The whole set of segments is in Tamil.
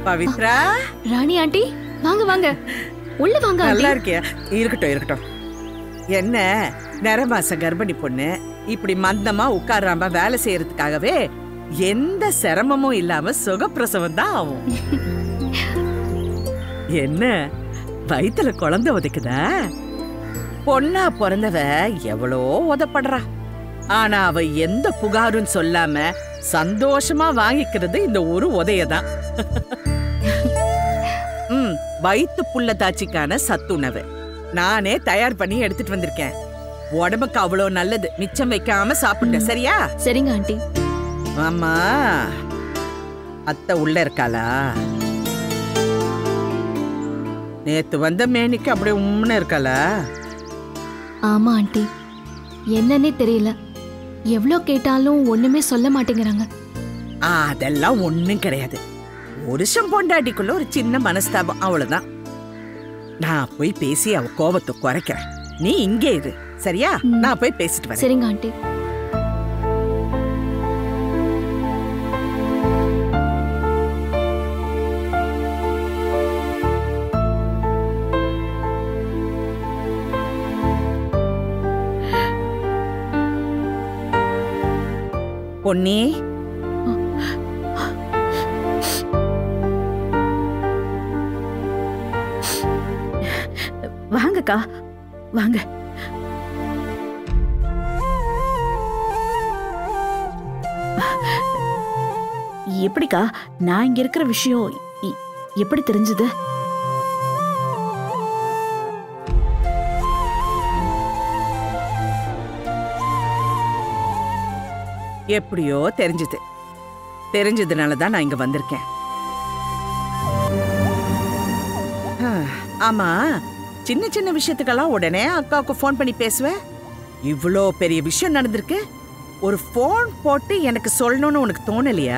பவித்ரா. ராணி ஆண்டி வாங்க வாங்க, உள்ள வாங்க. நல்லா இருக்கியா? இருக்கட்டும் இருக்கட்டும். என்ன நிறமாச கர்ப்பிணி பொண்ணு இப்படி மந்தமா உட்காராம வேலை செய்யறதுக்காகவே எந்த சிரமமும் இல்லாம சுகப்பிரசவம் தான் ஆகும். என்ன வயித்துல குழந்தை உதைக்குதா? பொண்ணா பிறந்தவ எவ்வளோ உதப்படுறா. ஆனா அவ எந்த புகாரும் சொல்லாம சந்தோஷமா வாங்கிக்கிறது இந்த ஒரு உதையதான். வயிற்று புள்ள தாச்சிக்கான சத்துணவு நானே தயார் பண்ணி எடுத்துட்டு வந்திருக்கேன். உடம்புக்கு அவ்வளோ நல்லது. மிச்சம் வைக்காம சாப்பிட்ட. சரியா? சரிங்க ஆண்டி. ஆமா, அத்தை உள்ள இருக்காளா? நேத்து வந்த மேனிக்கு அப்படியே உம்னு இருக்காளா? ஆமா ஆண்டி, என்னன்னே தெரியல. எவ்வளோ கேட்டாலும் ஒண்ணுமே சொல்ல மாட்டேங்கிறாங்க. அதெல்லாம் ஒண்ணும் கிடையாது. புருஷன் பொண்டாட்டிக்குள்ள ஒரு சின்ன மனஸ்தாபம், அவ்வளவுதான். நான் போய் பேசி அவ கோபத்தை குறைக்கிறேன். நீ இங்கே இரு. சரியா? நான் போய் பேசிட்டு வரேன். சரிங்க ஆண்டி. பொன்னி, வாங்கக்கா வாங்க. எப்படிக்கா நான் இங்க இருக்கிற விஷயம் எப்படி தெரிஞ்சது? எப்படியோ தெரிஞ்சது. தெரிஞ்சதுனாலதான் நான் இங்க வந்திருக்கேன். ஆமா, சின்ன சின்ன விஷயத்துக்கெல்லாம் உடனே அக்காவுக்கு போன் பண்ணி பேசுவேன். இவ்வளோ பெரிய விஷயம் நடந்திருக்கு, ஒரு போன் போட்டு எனக்கு சொல்லணும்னு உனக்கு தோணலையா?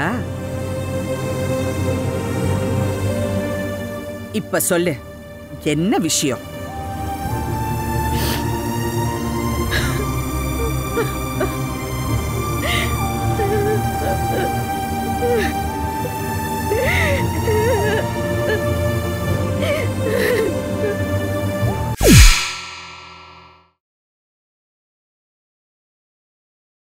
இப்ப சொல்லு, என்ன விஷயம்?